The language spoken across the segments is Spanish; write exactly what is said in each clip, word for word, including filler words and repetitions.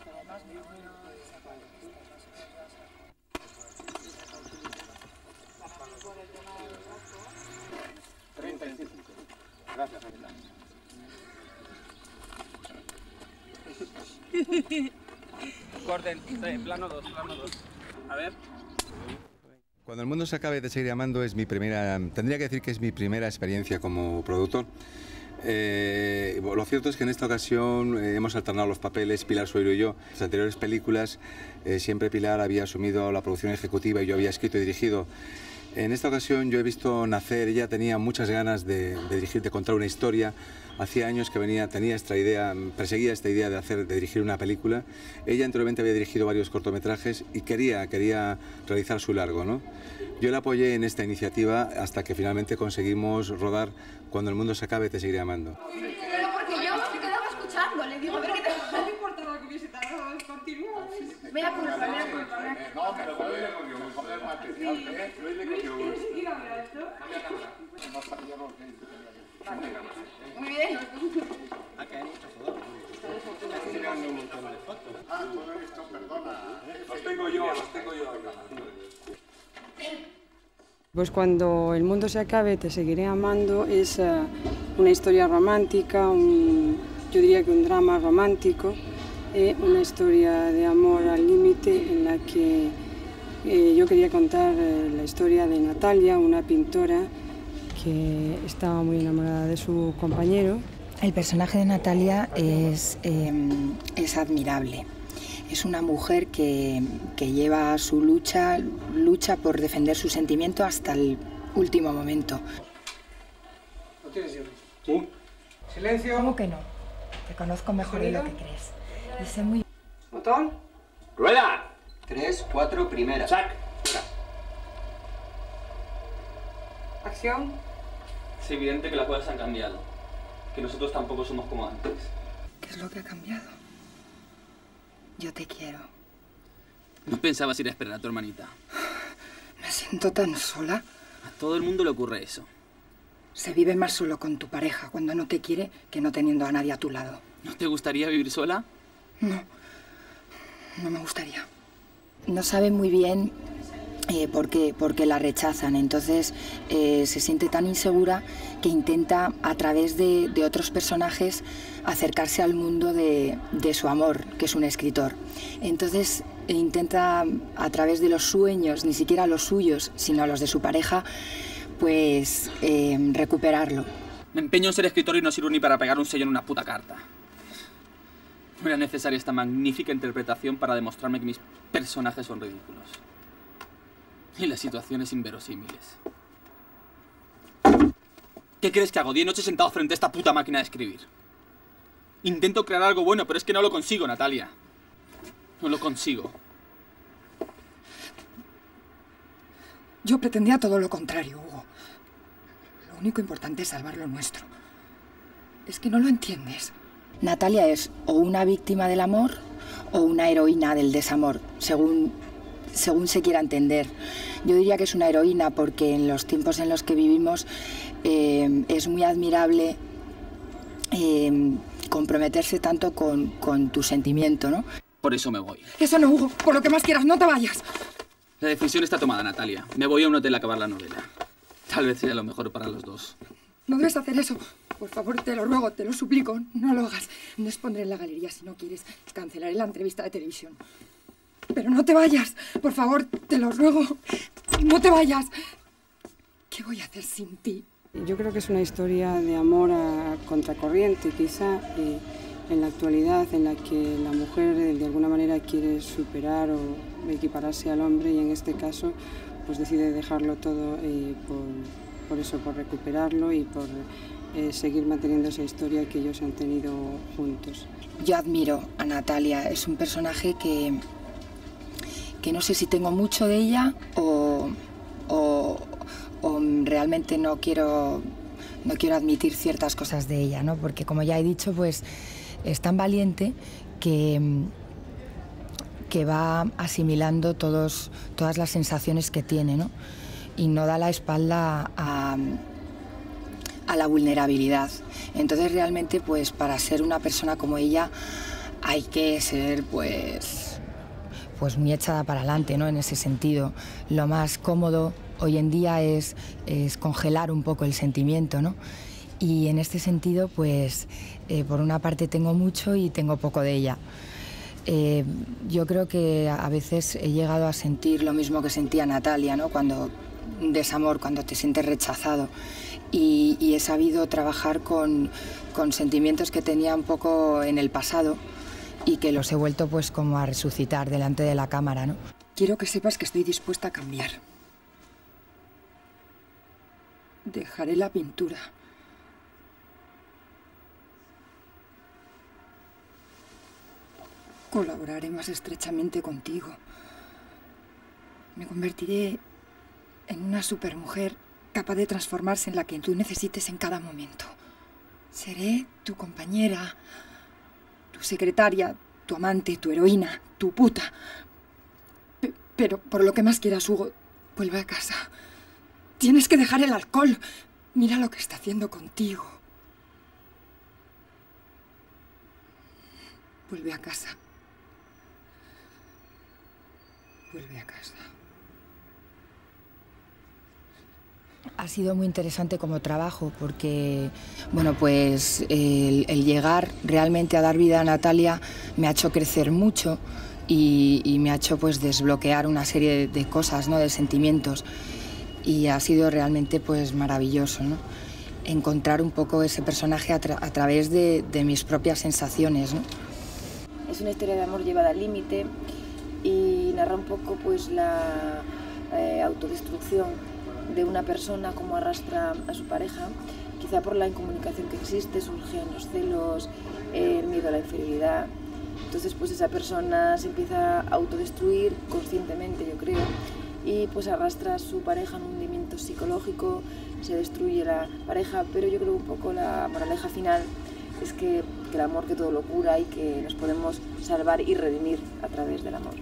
treinta y cinco. Gracias, Anita. Corten, sí, plano dos, plano dos. A ver. Cuando el mundo se acabe te seguiré amando es mi primera, tendría que decir que es mi primera experiencia como productor. Eh, lo cierto es que en esta ocasión eh, hemos alternado los papeles, Pilar Sueiro y yo. En las anteriores películas eh, siempre Pilar había asumido la producción ejecutiva y yo había escrito y dirigido. En esta ocasión yo he visto nacer, ella tenía muchas ganas de, de dirigir, de contar una historia. Hacía años que venía, tenía esta idea, perseguía esta idea de, hacer, de dirigir una película. Ella anteriormente había dirigido varios cortometrajes y quería, quería realizar su largo, ¿no? Yo la apoyé en esta iniciativa hasta que finalmente conseguimos rodar Cuando el mundo se acabe te seguiré amando. Pero porque yo me quedaba escuchando, le digo, a ver qué te... No me importaba que hubiese tardado, continúa. Me da culpa, me da culpa. No, pero hoy le cogió un joder material, ¿eh? Hoy le cogió un... ¿Quieres seguir hablando? No sabía lo que... Muy bien. Aquí hay muchas fotos. Estás tirando un montón de fotos. Ah, todo esto, perdona. Los tengo yo, los tengo yo. Pues Cuando el mundo se acabe te seguiré amando es uh, una historia romántica, un, yo diría que un drama romántico, eh, una historia de amor al límite en la que eh, yo quería contar eh, la historia de Natalia, una pintora que estaba muy enamorada de su compañero. El personaje de Natalia es, eh, es admirable. Es una mujer que, que lleva su lucha, lucha por defender su sentimiento hasta el último momento. ¿Lo tienes, Yuri? ¿Sí? Silencio. ¿Cómo que no? Te conozco mejor de lo que crees. Y sé muy... Botón. ¡Rueda! Tres, cuatro, primera. ¡Sac! Acción. Es evidente que las cosas han cambiado. Que nosotros tampoco somos como antes. ¿Qué es lo que ha cambiado? Yo te quiero. No pensabas ir a esperar a tu hermanita. Me siento tan sola. A todo el mundo le ocurre eso. Se vive más solo con tu pareja cuando no te quiere que no teniendo a nadie a tu lado. ¿No te gustaría vivir sola? No, no me gustaría. No sabe muy bien eh, por qué, por qué la rechazan. Entonces eh, se siente tan insegura que intenta a través de, de otros personajes acercarse al mundo de, de su amor, que es un escritor. Entonces intenta a través de los sueños, ni siquiera los suyos, sino los de su pareja, pues eh, recuperarlo. Me empeño en ser escritor y no sirvo ni para pegar un sello en una puta carta. No era necesaria esta magnífica interpretación para demostrarme que mis personajes son ridículos. Y las situaciones inverosímiles. ¿Qué crees que hago? Diez noches sentado frente a esta puta máquina de escribir. Intento crear algo bueno, pero es que no lo consigo, Natalia. No lo consigo. Yo pretendía todo lo contrario, Hugo. Lo único importante es salvar lo nuestro. Es que no lo entiendes. Natalia es o una víctima del amor o una heroína del desamor, según, según se quiera entender. Yo diría que es una heroína porque en los tiempos en los que vivimos eh, es muy admirable eh, comprometerse tanto con, con tu sentimiento, ¿no? Por eso me voy. Eso no, Hugo. Por lo que más quieras, no te vayas. La decisión está tomada, Natalia. Me voy a un hotel a acabar la novela. Tal vez sea lo mejor para los dos. No debes hacer eso. Por favor, te lo ruego, te lo suplico. No lo hagas. No expondré en la galería si no quieres. Cancelaré la entrevista de televisión. Pero no te vayas. Por favor, te lo ruego. No te vayas. ¿Qué voy a hacer sin ti? Yo creo que es una historia de amor a contracorriente, quizá, eh, en la actualidad, en la que la mujer eh, de alguna manera quiere superar o equipararse al hombre y en este caso pues decide dejarlo todo eh, por, por eso, por recuperarlo y por eh, seguir manteniendo esa historia que ellos han tenido juntos. Yo admiro a Natalia. Es un personaje que, que no sé si tengo mucho de ella o... o o realmente no quiero, no quiero admitir ciertas cosas de ella, ¿no? Porque como ya he dicho, pues es tan valiente que, que va asimilando todos, todas las sensaciones que tiene, ¿no? Y no da la espalda a, a la vulnerabilidad. Entonces realmente, pues para ser una persona como ella hay que ser, pues, pues muy echada para adelante, ¿no? En ese sentido. Lo más cómodo hoy en día es, es congelar un poco el sentimiento, ¿no? Y en este sentido, pues, eh, por una parte tengo mucho y tengo poco de ella. Eh, yo creo que a veces he llegado a sentir lo mismo que sentía Natalia, ¿no? Cuando un desamor, cuando te sientes rechazado. Y, y he sabido trabajar con, con sentimientos que tenía un poco en el pasado y que los he vuelto pues como a resucitar delante de la cámara, ¿no? Quiero que sepas que estoy dispuesta a cambiar. Dejaré la pintura. Colaboraré más estrechamente contigo. Me convertiré en una supermujer capaz de transformarse en la que tú necesites en cada momento. Seré tu compañera, tu secretaria, tu amante, tu heroína, tu puta. P- pero por lo que más quieras, Hugo, vuelve a casa. Tienes que dejar el alcohol. Mira lo que está haciendo contigo. Vuelve a casa. Vuelve a casa. Ha sido muy interesante como trabajo porque, bueno, pues el, el llegar realmente a dar vida a Natalia me ha hecho crecer mucho y, y me ha hecho pues desbloquear una serie de, de cosas, ¿no? De sentimientos, y ha sido realmente pues maravilloso, ¿no? Encontrar un poco ese personaje a, tra a través de, de mis propias sensaciones, ¿no? Es una historia de amor llevada al límite y narra un poco pues la eh, autodestrucción de una persona, como arrastra a su pareja, quizá por la incomunicación que existe, surgen los celos, eh, el miedo a la infidelidad. Entonces pues esa persona se empieza a autodestruir conscientemente, yo creo, y pues arrastra a su pareja en un hundimiento psicológico, se destruye la pareja, pero yo creo un poco la moraleja final es que, que el amor que todo lo cura y que nos podemos salvar y redimir a través del amor.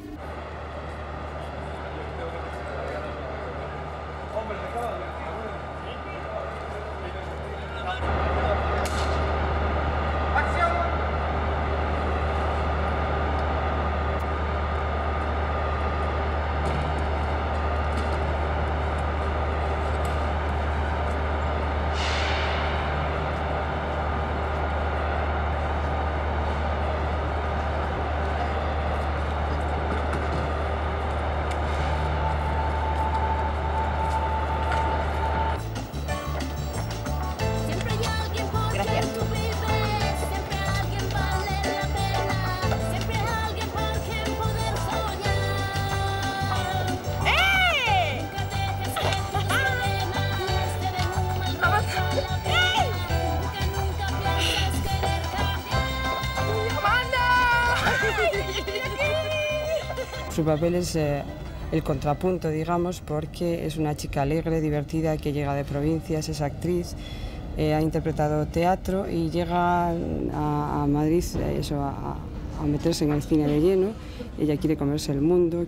Su papel es eh, el contrapunto, digamos, porque es una chica alegre, divertida, que llega de provincias, es actriz, eh, ha interpretado teatro y llega a, a Madrid eh, eso, a, a meterse en el cine de lleno. Ella quiere comerse el mundo.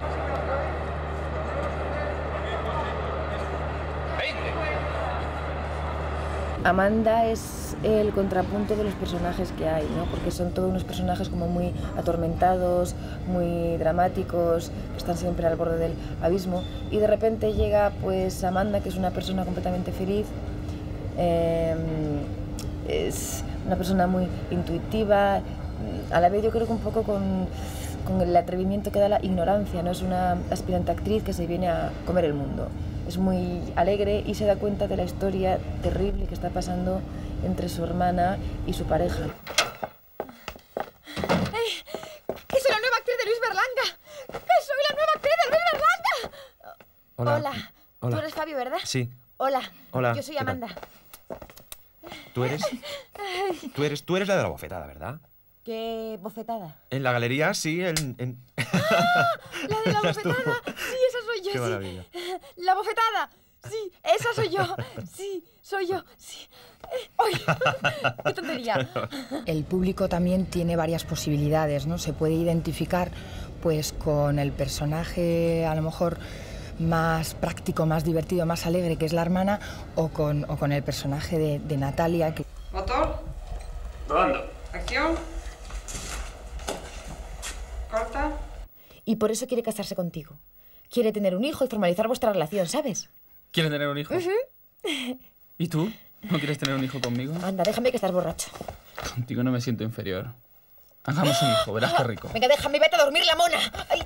Amanda es el contrapunto de los personajes que hay, ¿no? Porque son todos unos personajes como muy atormentados, muy dramáticos, que están siempre al borde del abismo, y de repente llega pues Amanda, que es una persona completamente feliz, eh, es una persona muy intuitiva, a la vez yo creo que un poco con, con el atrevimiento que da la ignorancia, ¿no? Es una aspirante actriz que se viene a comer el mundo. Es muy alegre y se da cuenta de la historia terrible que está pasando entre su hermana y su pareja. ¡Ey! ¡Que soy la nueva actriz de Luis Berlanga! ¡Que soy la nueva actriz de Luis Berlanga! Hola. Hola. Hola. Tú eres Fabio, ¿verdad? Sí. Hola. Hola. Yo soy ¿Qué tal? Amanda. ¿Tú eres? Tú eres, tú eres la de la bofetada, ¿verdad? ¿Qué bofetada? En la galería, sí, en... en... ¡Ah! ¡La de la Eras tú. bofetada! Sí, esa soy yo, Qué sí. maravilla. ¡La bofetada! Sí, esa soy yo. Sí, soy yo. Sí. Eh, ¡Ay! ¡Qué tontería! El público también tiene varias posibilidades, ¿no? Se puede identificar pues con el personaje a lo mejor más práctico, más divertido, más alegre, que es la hermana, o con, o con el personaje de, de Natalia. Que... ¿Motor? Probando. ¿Acción? Y por eso quiere casarse contigo. Quiere tener un hijo y formalizar vuestra relación, ¿sabes? ¿Quiere tener un hijo? Uh-huh. ¿Y tú? ¿No quieres tener un hijo conmigo? Anda, déjame que estás borracho. Contigo no me siento inferior. Hagamos un hijo, verás qué rico. Venga, déjame, vete a dormir, la mona. Ay.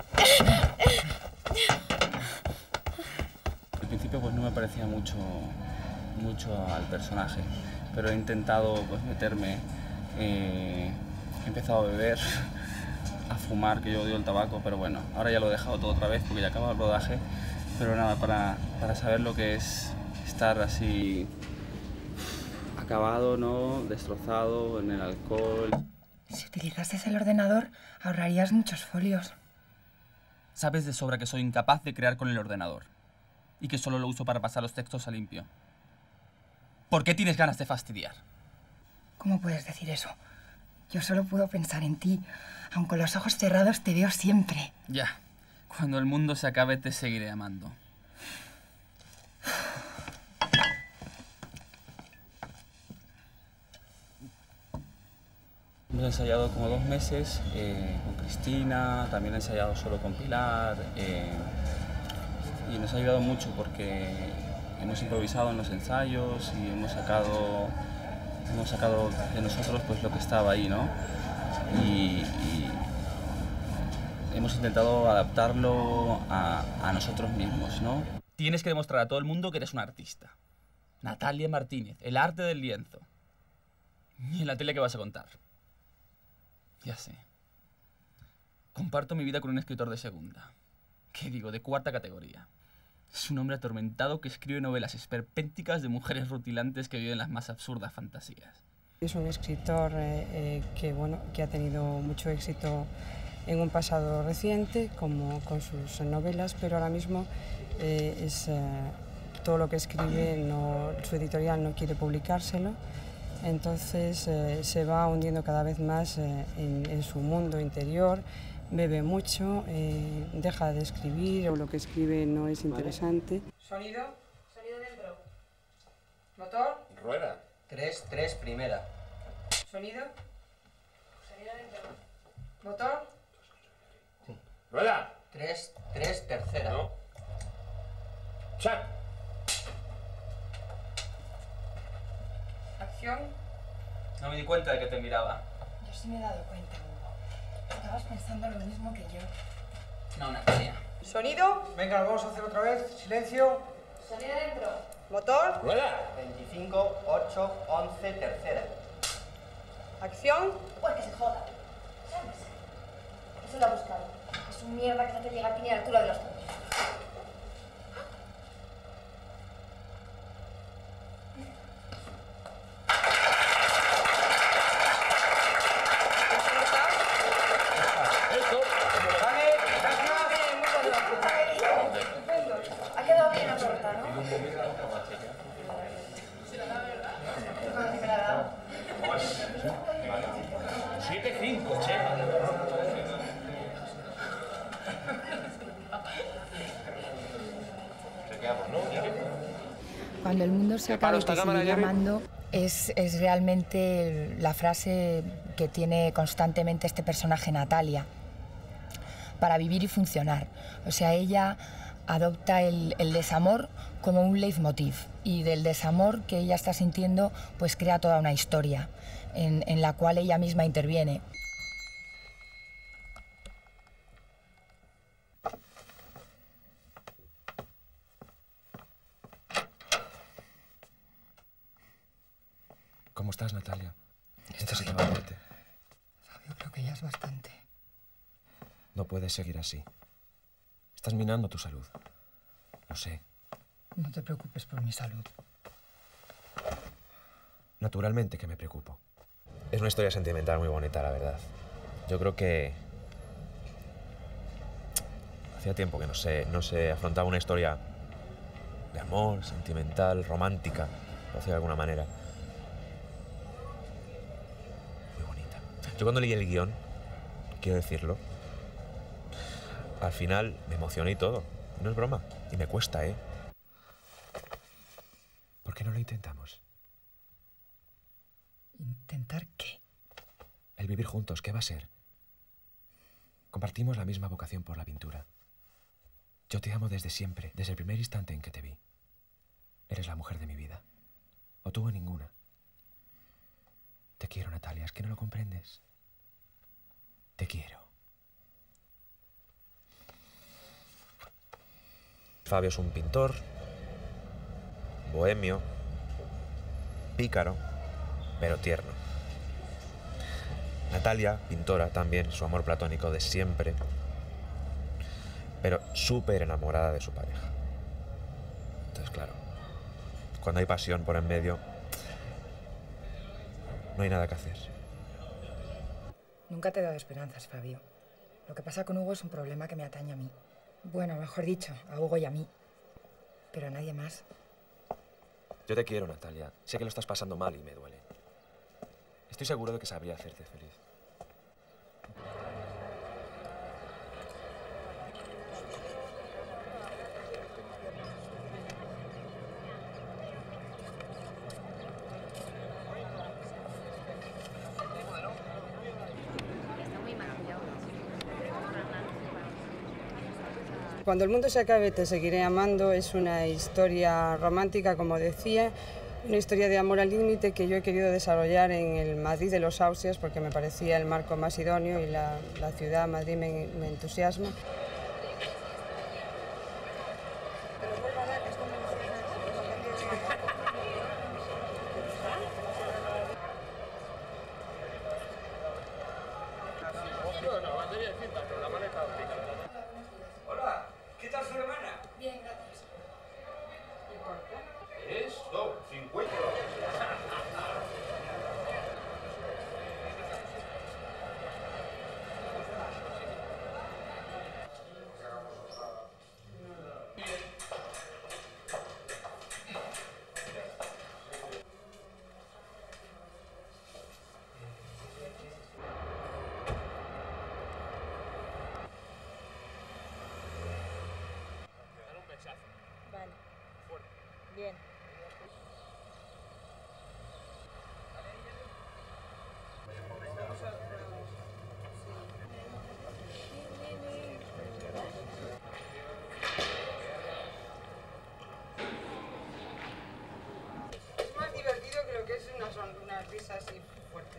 Al principio pues no me parecía mucho, mucho al personaje, pero he intentado pues meterme, eh, he empezado a beber, a fumar, que yo odio el tabaco, pero bueno, ahora ya lo he dejado todo otra vez porque ya acaba el rodaje, pero nada, para, para saber lo que es estar así acabado, ¿no? Destrozado en el alcohol. Si utilizases el ordenador, ahorrarías muchos folios. Sabes de sobra que soy incapaz de crear con el ordenador y que solo lo uso para pasar los textos a limpio. ¿Por qué tienes ganas de fastidiar? ¿Cómo puedes decir eso? Yo solo puedo pensar en ti. Aun con los ojos cerrados te veo siempre. Ya. Cuando el mundo se acabe te seguiré amando. Hemos ensayado como dos meses eh, con Cristina, también he ensayado solo con Pilar eh, y nos ha ayudado mucho porque hemos improvisado en los ensayos y hemos sacado, hemos sacado de nosotros pues lo que estaba ahí, ¿no? Y, y hemos intentado adaptarlo a, a nosotros mismos, ¿no? Tienes que demostrar a todo el mundo que eres una artista. Natalia Martínez, el arte del lienzo. ¿Y en la tele qué vas a contar? Ya sé. Comparto mi vida con un escritor de segunda. ¿Qué digo? De cuarta categoría. Es un hombre atormentado que escribe novelas esperpénticas de mujeres rutilantes que viven las más absurdas fantasías. Es un escritor eh, eh, que, bueno, que ha tenido mucho éxito en un pasado reciente, como con sus novelas, pero ahora mismo eh, es, eh, todo lo que escribe, no, su editorial no quiere publicárselo. Entonces eh, se va hundiendo cada vez más eh, en, en su mundo interior, bebe mucho, eh, deja de escribir o lo que escribe no es interesante. ¿Sonido? Sonido dentro. ¿Motor? Rueda. tres, tres, primera. ¿Sonido? Sonido dentro. ¿Motor? Sí. Rueda. tres, tres, tercera. No. Chat. ¿Acción? No me di cuenta de que te miraba. Yo sí me he dado cuenta, Hugo. Estabas pensando lo mismo que yo. No, Natalia. ¿Sonido? Venga, lo vamos a hacer otra vez. Silencio. Sonido dentro. ¿Motor? Rueda. veinticinco, ocho, once, tercera. ¿Acción? Pues que se joda. ¿Sabes? Eso lo ha buscado. Es un mierda que no te llega a ti ni a la altura de los coños. Ha quedado bien la torta, ¿no? siete cinco, che. Cuando el mundo se acabe te seguiré amando es, es realmente la frase que tiene constantemente este personaje Natalia para vivir y funcionar. O sea, ella adopta el, el desamor como un leitmotiv y del desamor que ella está sintiendo pues crea toda una historia en, en la cual ella misma interviene. ¿Cómo estás, Natalia? Estoy... Necesitaba verte. Yo creo que ya es bastante. No puedes seguir así. Estás minando tu salud. Lo sé. No te preocupes por mi salud. Naturalmente que me preocupo. Es una historia sentimental muy bonita, la verdad. Yo creo que... hacía tiempo que no se, no se afrontaba una historia de amor, sentimental, romántica, por decirlo de alguna manera. Muy bonita. Yo cuando leí el guión, quiero decirlo, al final me emocioné y todo. No es broma. Y me cuesta, ¿eh? ¿Por qué no lo intentamos? ¿Intentar qué? El vivir juntos, ¿qué va a ser? Compartimos la misma vocación por la pintura. Yo te amo desde siempre, desde el primer instante en que te vi. Eres la mujer de mi vida. O tú o ninguna. Te quiero, Natalia, ¿es que no lo comprendes? Te quiero. Fabio es un pintor, bohemio, pícaro, pero tierno. Natalia, pintora también, su amor platónico de siempre, pero súper enamorada de su pareja. Entonces, claro, cuando hay pasión por en medio, no hay nada que hacer. Nunca te he dado esperanzas, Fabio. Lo que pasa con Hugo es un problema que me atañe a mí. Bueno, mejor dicho, a Hugo y a mí. Pero a nadie más. Yo te quiero, Natalia. Sé que lo estás pasando mal y me duele. Estoy seguro de que sabría hacerte feliz. Cuando el mundo se acabe te seguiré amando es una historia romántica, como decía, una historia de amor al límite que yo he querido desarrollar en el Madrid de los Austrias porque me parecía el marco más idóneo y la, la ciudad, Madrid, me, me entusiasma. Hola, ¿qué tal su hermana? Bien, gracias. Esto, cincuenta. Vale. Bien. Es más divertido que lo que es una, son, una risa así fuerte.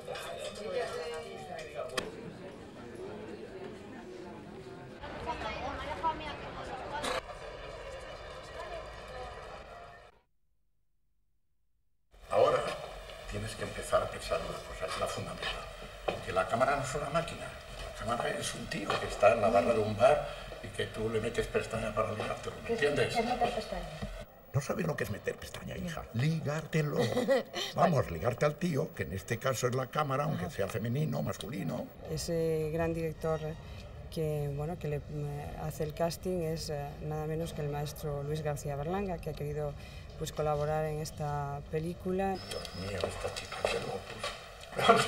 Ahora tienes que empezar a pensar una cosa, es la fundamental. Que la cámara no es una máquina, la cámara es un tío que está en la barra de un bar y que tú le metes pestaña para ligártelo, ¿me entiendes? ¿Qué es meter pestaña? No sabes lo que es meter pestaña, hija. Ligártelo. Vamos, ligarte al tío, que en este caso es la cámara, aunque sea femenino, masculino. Ese gran director que, bueno, que le hace el casting es eh, nada menos que el maestro Luis García Berlanga, que ha querido pues, colaborar en esta película. Dios mío, esta chica de locos.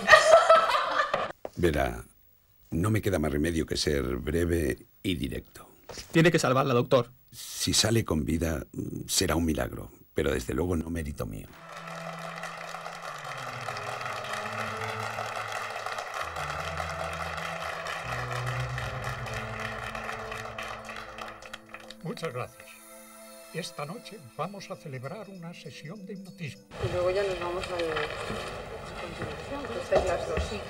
Verá, no me queda más remedio que ser breve y directo. Tiene que salvarla, doctor. Si sale con vida, será un milagro, pero desde luego no mérito mío. Muchas gracias. Esta noche vamos a celebrar una sesión de hipnotismo. Y luego ya nos vamos a continuación, que estáis las dos. Sí.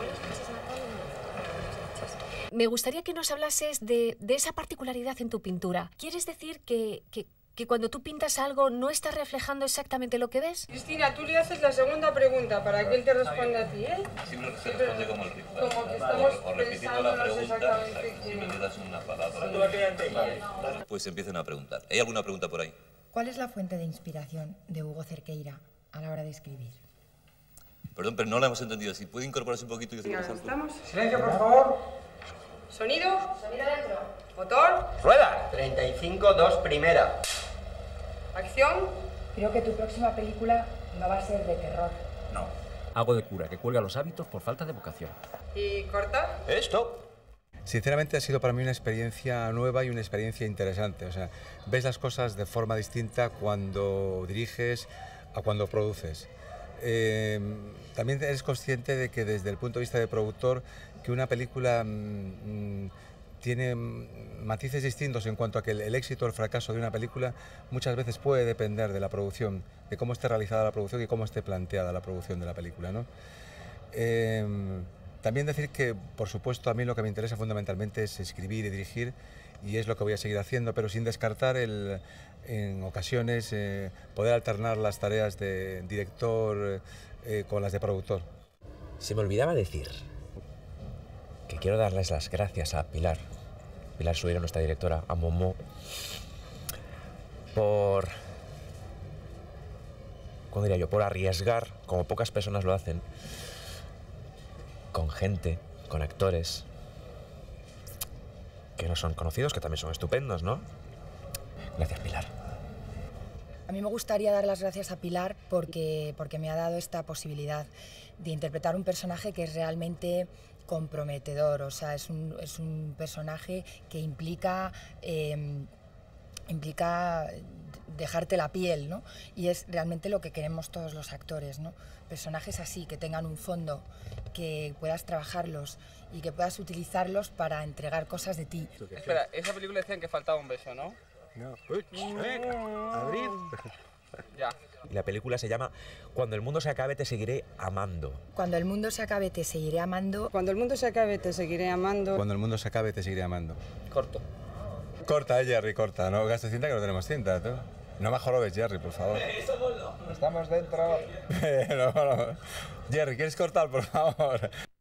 Me gustaría que nos hablases de, de esa particularidad en tu pintura. ¿Quieres decir que, que, que cuando tú pintas algo no estás reflejando exactamente lo que ves? Cristina, tú le haces la segunda pregunta para que él te responda a ti, ¿eh? Siempre se responde como el rico. Como que estamos o repitiendo la pensándonos pregunta, exactamente si me le das una palabra. Vale. Pues empiecen a preguntar. ¿Hay alguna pregunta por ahí? ¿Cuál es la fuente de inspiración de Hugo Cerqueira a la hora de escribir? Perdón, pero no la hemos entendido. Si puede incorporarse un poquito y decir más alto. ¿Estamos? Silencio, por favor. Sonido. Sonido dentro. Motor. ¡Rueda! treinta y cinco, dos, primera. Acción. Creo que tu próxima película no va a ser de terror. No. Hago de cura que cuelga los hábitos por falta de vocación. Y corta. ¡Esto! Sinceramente ha sido para mí una experiencia nueva y una experiencia interesante. O sea, ves las cosas de forma distinta cuando diriges a cuando produces. Eh, también eres consciente de que desde el punto de vista de productor, que una película mmm, tiene matices distintos en cuanto a que el, el éxito o el fracaso de una película muchas veces puede depender de la producción, de cómo esté realizada la producción y cómo esté planteada la producción de la película, ¿no? Eh, también decir que, por supuesto, a mí lo que me interesa fundamentalmente es escribir y dirigir, y es lo que voy a seguir haciendo, pero sin descartar el, en ocasiones eh, poder alternar las tareas de director eh, con las de productor. Se me olvidaba decir que quiero darles las gracias a Pilar, Pilar Suero, nuestra directora, a Momo, por, ¿cómo diría yo?, por arriesgar, como pocas personas lo hacen, con gente, con actores que no son conocidos, que también son estupendos, ¿no? Gracias, Pilar. A mí me gustaría dar las gracias a Pilar porque, porque me ha dado esta posibilidad de interpretar un personaje que es realmente comprometedor. O sea, es un, es un personaje que implica, eh, implica dejarte la piel, ¿no? Y es realmente lo que queremos todos los actores, ¿no? Personajes así, que tengan un fondo, que puedas trabajarlos y que puedas utilizarlos para entregar cosas de ti. Espera, esa película decían que faltaba un beso, ¿no? No. Uy, abrir. Ya. Y la película se llama Cuando el mundo se acabe te seguiré amando. Cuando el mundo se acabe te seguiré amando. Cuando el mundo se acabe te seguiré amando. Cuando el mundo se acabe te seguiré amando. Corto. Corta, eh, Jerry, corta. No gastes cinta que no tenemos cinta, tú. No me jorobes, Jerry, por favor. Estamos dentro. no, no. Jerry, ¿quieres cortar, por favor?